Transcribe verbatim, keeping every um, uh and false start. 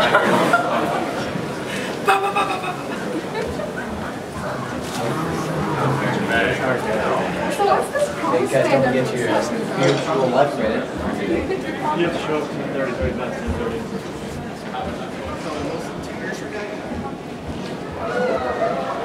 So what's this called? You guys don't get your beautiful left minute. You have to show up to thirty, thirty, not ten thirty.